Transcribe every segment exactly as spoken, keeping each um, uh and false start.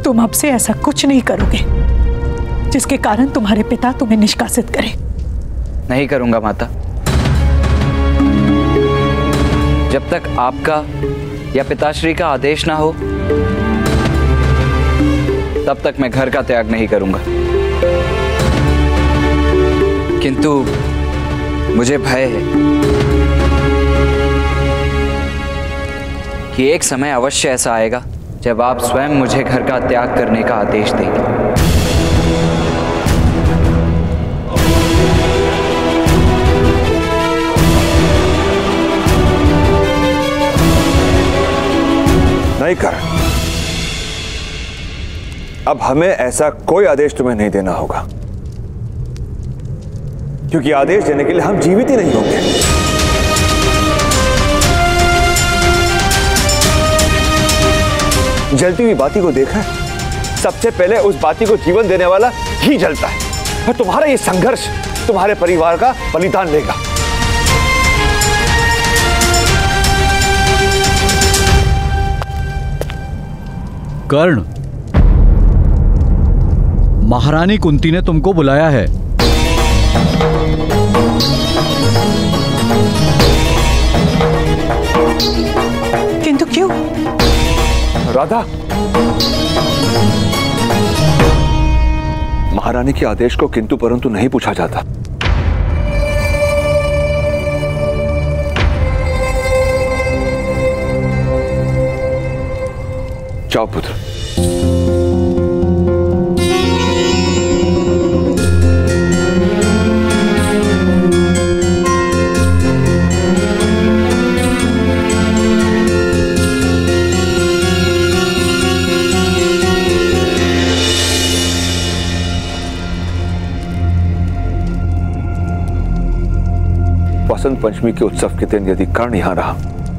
तुम अब से ऐसा कुछ नहीं करोगे जिसके कारण तुम्हारे पिता तुम्हें निष्कासित करें। नहीं करूंगा माता। जब तक आपका या पिताश्री का आदेश ना हो तब तक मैं घर का त्याग नहीं करूंगा। किंतु मुझे भय है कि एक समय अवश्य ऐसा आएगा जब आप स्वयं मुझे घर का त्याग करने का आदेश देंगे। नहीं कर, अब हमें ऐसा कोई आदेश तुम्हें नहीं देना होगा, क्योंकि आदेश देने के लिए हम जीवित ही नहीं होंगे। जलती हुई बाती को देखा है, सबसे पहले उस बाती को जीवन देने वाला ही जलता है, और तुम्हारा ये संघर्ष तुम्हारे परिवार का बलिदान लेगा। कर्ण, महारानी कुंती ने तुमको बुलाया है। किंतु क्यों? राधा, महारानी के आदेश को किंतु परंतु नहीं पूछा जाता। जाओ पुत्र। वसंत पंचमी के उत्सव के दिन यदि कर्ण यहां रहा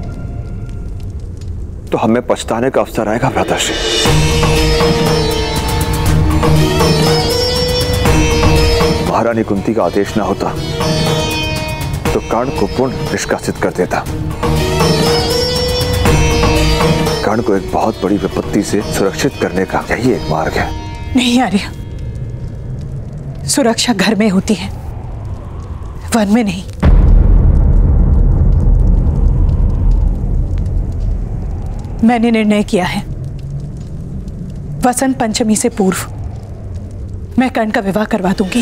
तो हमें पछताने का अवसर आएगा भ्राताश्री। महारानी कुंती का आदेश न होता तो कर्ण को पूर्ण निष्कासित कर देता। कर्ण को एक बहुत बड़ी विपत्ति से सुरक्षित करने का यही एक मार्ग है। नहीं आर्य, सुरक्षा घर में होती है, वन में नहीं। मैंने निर्णय किया है, वसंत पंचमी से पूर्व मैं कर्ण का विवाह करवा दूंगी।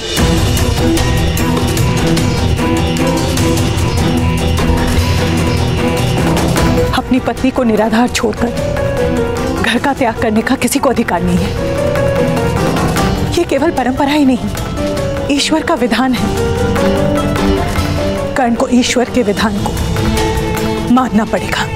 अपनी पत्नी को निराधार छोड़कर घर का त्याग करने का किसी को अधिकार नहीं है। ये केवल परंपरा ही नहीं, ईश्वर का विधान है। कर्ण को ईश्वर के विधान को मानना पड़ेगा।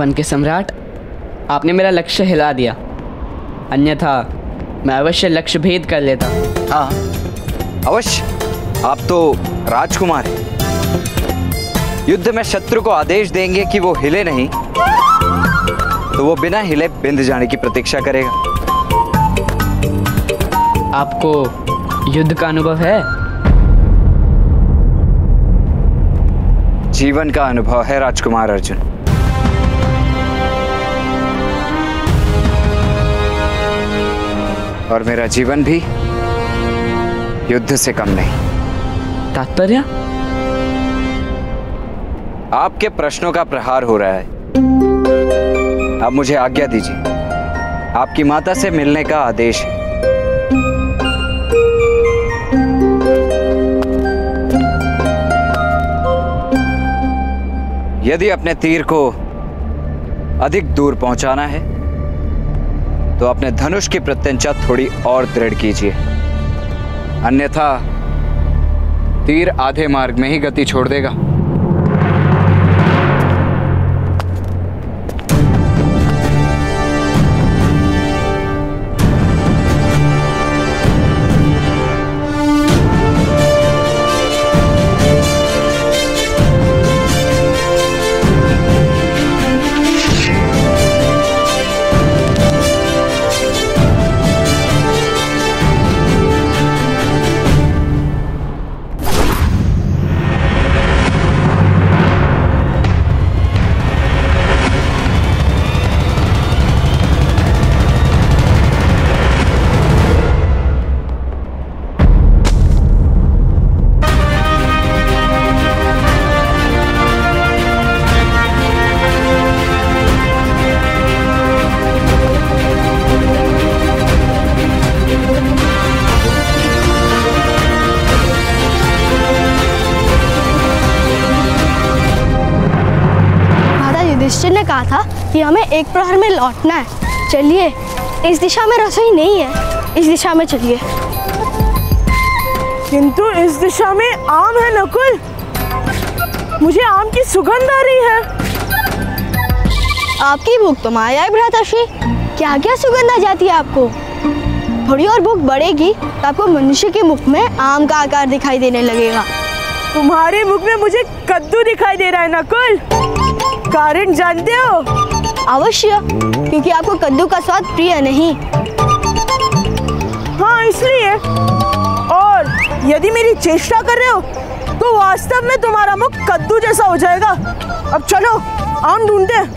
वन के सम्राट, आपने मेरा लक्ष्य हिला दिया, अन्यथा मैं अवश्य लक्ष्य भेद कर लेता। हाँ अवश्य, आप तो राजकुमार हैं। युद्ध में शत्रु को आदेश देंगे कि वो हिले नहीं, तो वो बिना हिले बिंद जाने की प्रतीक्षा करेगा। आपको युद्ध का अनुभव है? जीवन का अनुभव है राजकुमार अर्जुन। और मेरा जीवन भी युद्ध से कम नहीं। तात्पर्य? आपके प्रश्नों का प्रहार हो रहा है। अब मुझे आज्ञा दीजिए, आपकी माता से मिलने का आदेश है। यदि अपने तीर को अधिक दूर पहुंचाना है तो अपने धनुष की प्रत्यंचा थोड़ी और दृढ़ कीजिए, अन्यथा तीर आधे मार्ग में ही गति छोड़ देगा। युधिष्ठिर ने कहा था कि हमें एक प्रहर में लौटना है। चलिए, इस दिशा में रसोई नहीं है, इस दिशा में चलिए। किंतु इस दिशा में आम है नकुल, मुझे आम की सुगंध आ रही है। आपकी भूख तो माया है भ्राताश्री, क्या क्या सुगंध आ जाती है आपको। थोड़ी और भूख बढ़ेगी तो आपको मनुष्य के मुख में आम का आकार दिखाई देने लगेगा। तुम्हारे मुख में मुझे कद्दू दिखाई दे रहा है नकुल, कारण जानते हो? अवश्य, क्योंकि आपको कद्दू का स्वाद प्रिय नहीं। हाँ इसलिए, और यदि मेरी चेष्टा कर रहे हो तो वास्तव में तुम्हारा मुख कद्दू जैसा हो जाएगा। अब चलो आम ढूंढते हैं।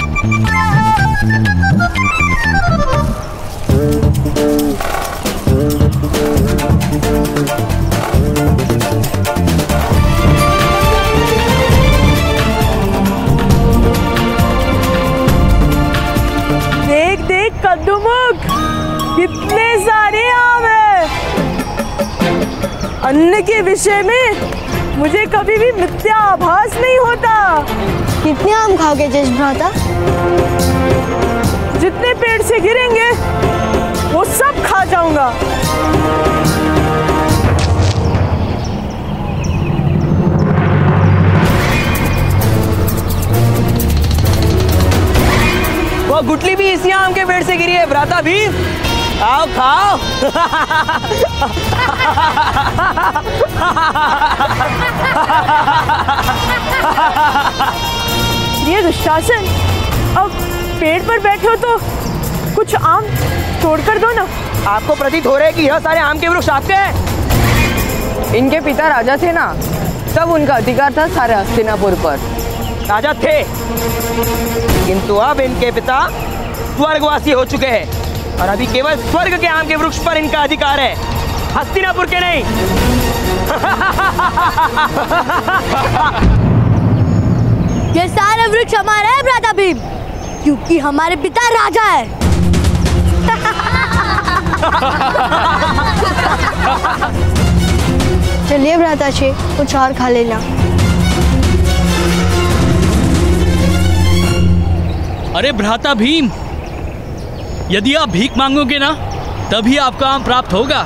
देख देख कद्दू मुख, कितने सारे आम हैं। अन्न के विषय में मुझे कभी भी मिथ्या आभास नहीं होता। कितने आम खाओगे जज भ्राता? जितने पेड़ से गिरेंगे वो सब खा जाऊंगा। वो गुटली भी इसी आम के पेड़ से गिरी है भ्राता भीम, आओ खाओ। ये दुशासन, अब पेड़ पर बैठे हो तो कुछ आम तोड़ कर दो ना। आपको प्रतीत हो रहा है कि यह सारे आम के वृक्ष आपके हैं? इनके पिता राजा थे ना, तब उनका अधिकार था सारे हस्तिनापुर पर। राजा थे, किंतु अब इनके पिता स्वर्गवासी हो चुके हैं और अभी केवल स्वर्ग के आम के वृक्ष पर इनका अधिकार है, हस्तिनापुर के नहीं। ये सारे वृक्ष हमारे हैं भ्राता भीम, क्योंकि हमारे पिता राजा है। चलिए भ्राताश्री, कुछ और खा लेना। अरे भ्राता भीम, यदि आप भीख मांगोगे ना तभी आपका आम प्राप्त होगा।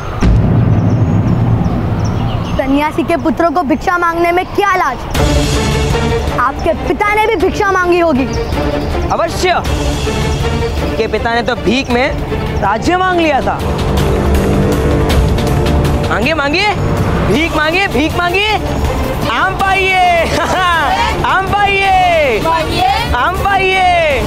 सन्यासी के पुत्रों को भिक्षा मांगने में क्या लाज। आपके पिता ने भी भिक्षा मांगी होगी। अवश्य, के पिता ने तो भीख में राज्य मांग लिया था। मांगे मांगे भीख मांगे भीख मांगे आम पाइए आम पाइए आम पाइए।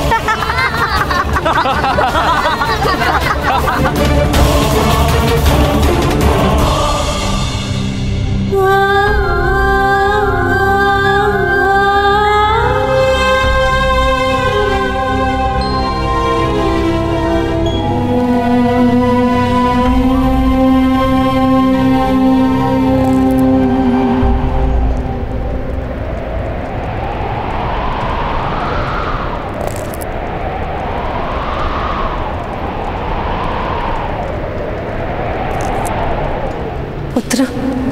पुत्र,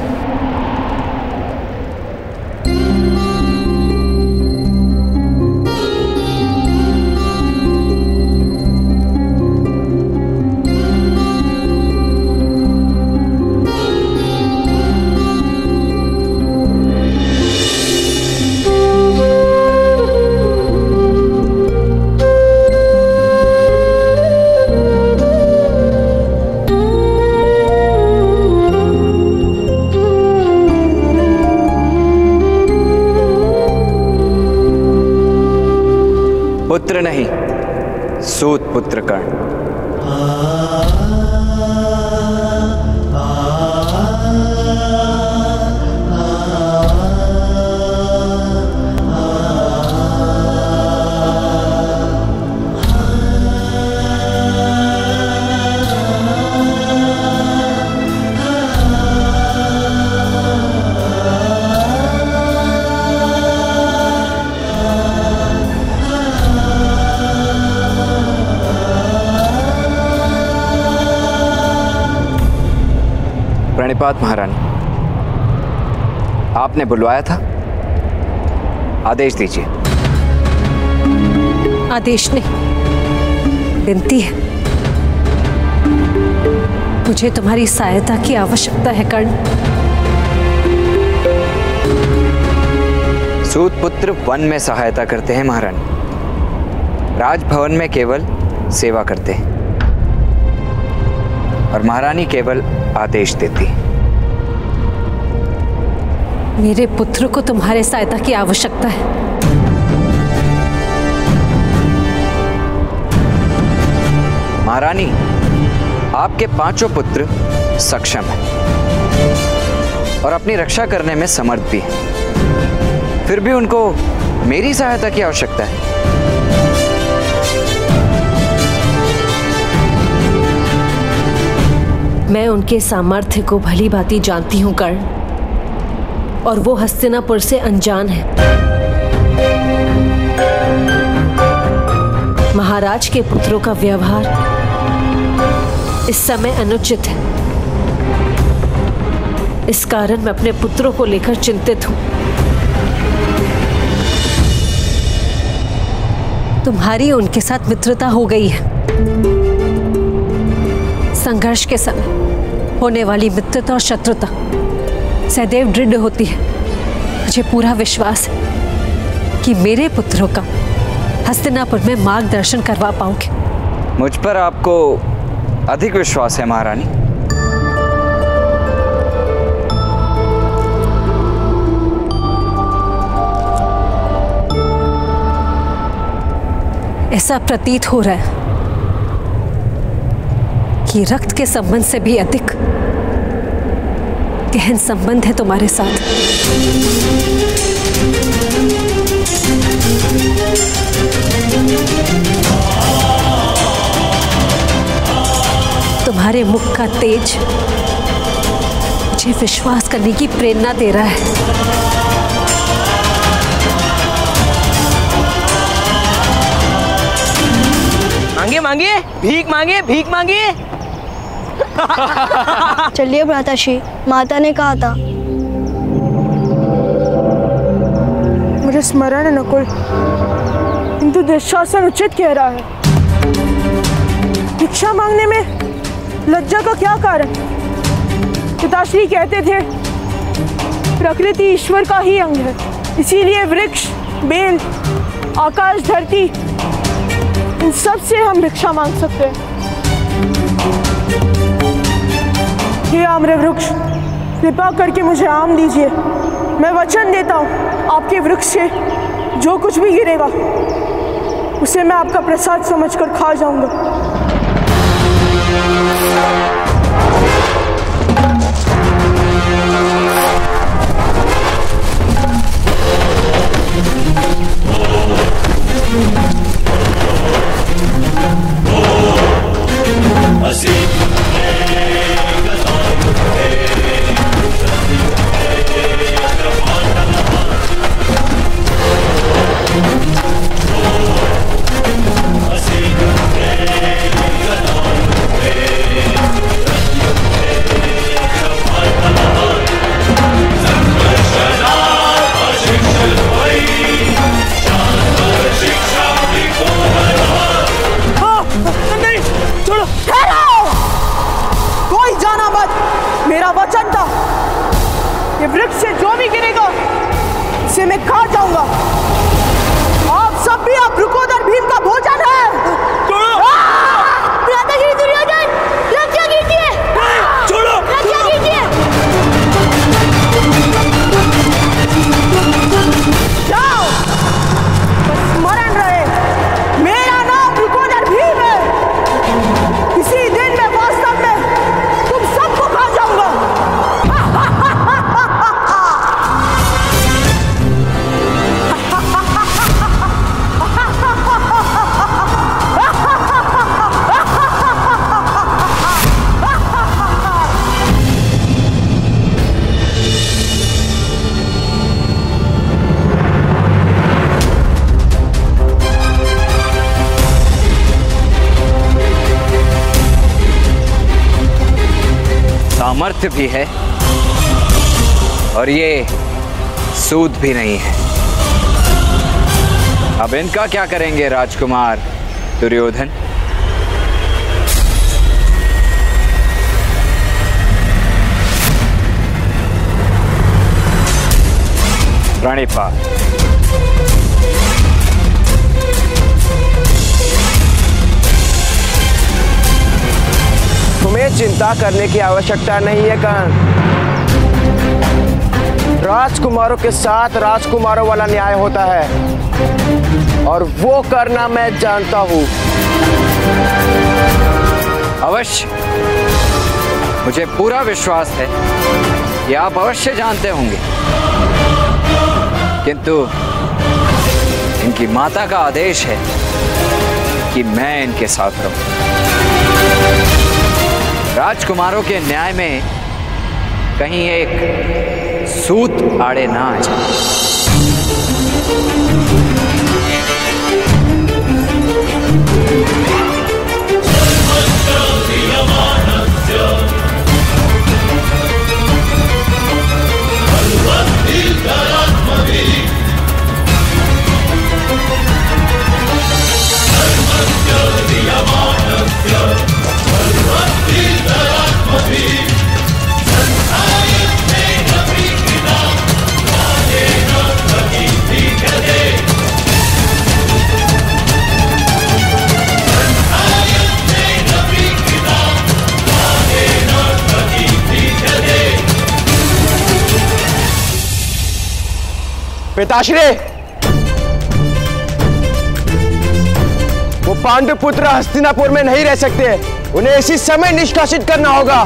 पुत्र नहीं, सूत पुत्र कर्ण। प्रणिपात महारानी, आपने बुलवाया था, आदेश दीजिए। आदेश नहीं, विनती है। मुझे तुम्हारी सहायता की आवश्यकता है कर्ण। सूत पुत्र वन में सहायता करते हैं महारानी, राजभवन में केवल सेवा करते हैं और महारानी केवल आदेश देती। मेरे पुत्र को तुम्हारे सहायता की आवश्यकता है। महारानी, आपके पांचों पुत्र सक्षम हैं और अपनी रक्षा करने में समर्थ भी हैं। फिर भी उनको मेरी सहायता की आवश्यकता है। मैं उनके सामर्थ्य को भली भांति जानती हूँ कर्ण, और वो हस्तिनापुर से अनजान है। महाराज के पुत्रों का व्यवहार इस समय अनुचित है। इस कारण मैं अपने पुत्रों को लेकर चिंतित हूं। तुम्हारी उनके साथ मित्रता हो गई है। संघर्ष के समय होने वाली मित्रता और शत्रुता सदैव दृढ़ होती है। मुझे पूरा विश्वास है कि मेरे पुत्रों का हस्तिनापुर में मार्गदर्शन करवा पाओगे। मुझ पर आपको अधिक विश्वास है महारानी। ऐसा प्रतीत हो रहा है कि रक्त के संबंध से भी अधिक गहन संबंध है तुम्हारे साथ। तुम्हारे मुख का तेज मुझे विश्वास करने की प्रेरणा दे रहा है। मांगे मांगे भीख मांगे भीख मांगे। चलिए भ्राताश्री, माता ने कहा था। मुझे स्मरण है नकुल, किंतु दुशासन उचित कह रहा है। भिक्षा मांगने में लज्जा का क्या कारण? पिताश्री कहते थे प्रकृति ईश्वर का ही अंग है, इसीलिए वृक्ष बेल, आकाश, धरती, इन सब से हम भिक्षा मांग सकते हैं। हे आम्र वृक्ष, कृपा करके मुझे आम दीजिए। मैं वचन देता हूँ आपके वृक्ष से जो कुछ भी गिरेगा उसे मैं आपका प्रसाद समझकर खा जाऊंगा। मेरा वचन था कि वृक्ष से जो भी गिरेगा उसे मैं खा जाऊंगा। आप सब भी आप रुकोदर भीम का भोजन है। भ्राताश्री दुर्योधन, रक्षा कीजिए। छोड़ो, रक्षा कीजिए। जाओ, बस स्मरण रहे मेरा नाम रुकोदर भीम है। इसी दिन में वास्तव में तुम सबको खा जाऊंगा। सामर्थ्य भी है और ये सूद भी नहीं है। अब इनका क्या करेंगे राजकुमार दुर्योधन? प्रणिपात। तुम्हें चिंता करने की आवश्यकता नहीं है कर्ण। राजकुमारों के साथ राजकुमारों वाला न्याय होता है और वो करना मैं जानता हूं। अवश्य, मुझे पूरा विश्वास है कि आप अवश्य जानते होंगे, किंतु इनकी माता का आदेश है कि मैं इनके साथ रहूं। राजकुमारों के न्याय में कहीं एक सूत आड़े ना आ जाए। पिताश्री, वो पांडु पुत्र हस्तिनापुर में नहीं रह सकते। उन्हें इसी समय निष्कासित करना होगा।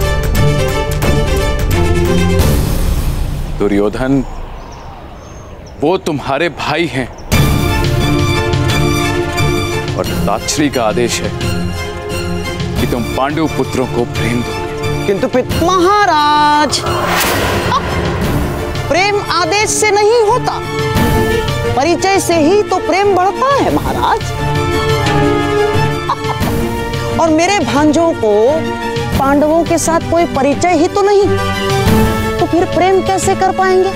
दुर्योधन, वो तुम्हारे भाई हैं और ताक्षरी का आदेश है कि तुम पांडु पुत्रों को प्रेम दो। किंतु पिता महाराज, प्रेम आदेश से नहीं होता, परिचय से ही तो प्रेम बढ़ता है महाराज। और मेरे भांजों को पांडवों के साथ कोई परिचय ही तो नहीं, तो फिर प्रेम कैसे कर पाएंगे?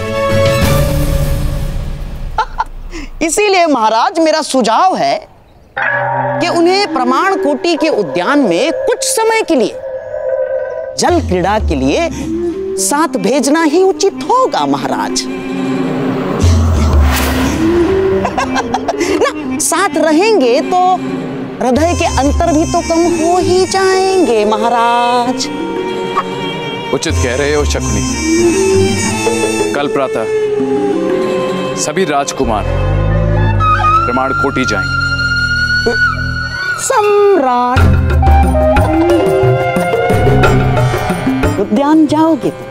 इसीलिए महाराज मेरा सुझाव है कि उन्हें प्रमाण कोटि के उद्यान में कुछ समय के लिए जल क्रीड़ा के लिए साथ भेजना ही उचित होगा महाराज। साथ रहेंगे तो हृदय के अंतर भी तो कम हो ही जाएंगे महाराज। उचित कह रहे हो शकुनी। कल प्रातः सभी राजकुमार प्रमाण कोटि जाएंगे। सम्राट, उद्यान जाओगे तो?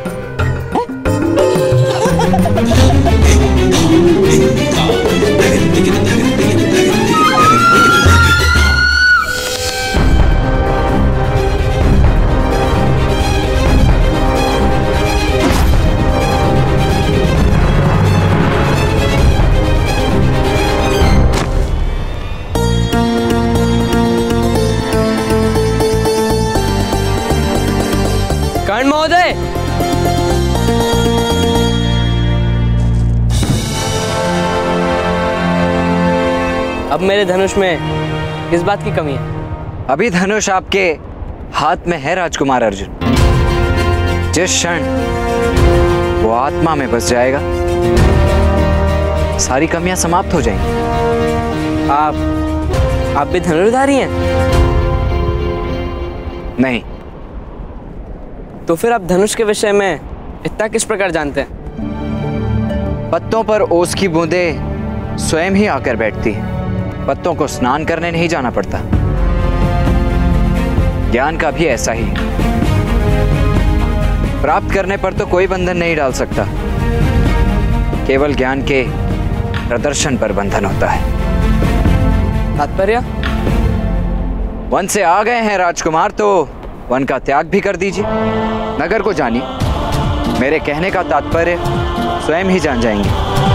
कर्ण महोदय, अब मेरे धनुष में किस बात की कमी है? अभी धनुष आपके हाथ में है राजकुमार अर्जुन। जिस क्षण वो आत्मा में बस जाएगा, सारी कमियां समाप्त हो जाएंगी। आप आप भी धनुर्धारी हैं? नहीं। तो फिर आप धनुष के विषय में इतना किस प्रकार जानते हैं? पत्तों पर ओस की बूंदें स्वयं ही आकर बैठती हैं। पत्तों को स्नान करने नहीं जाना पड़ता। ज्ञान का भी ऐसा ही। प्राप्त करने पर तो कोई बंधन नहीं डाल सकता, केवल ज्ञान के प्रदर्शन पर बंधन होता है। तात्पर्य? वन से आ गए हैं राजकुमार तो वन का त्याग भी कर दीजिए। नगर को जानिए। मेरे कहने का तात्पर्य स्वयं ही जान जाएंगे।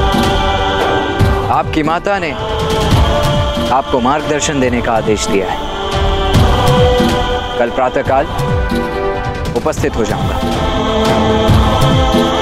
आपकी माता ने आपको मार्गदर्शन देने का आदेश दिया है। कल प्रातःकाल उपस्थित हो जाऊंगा।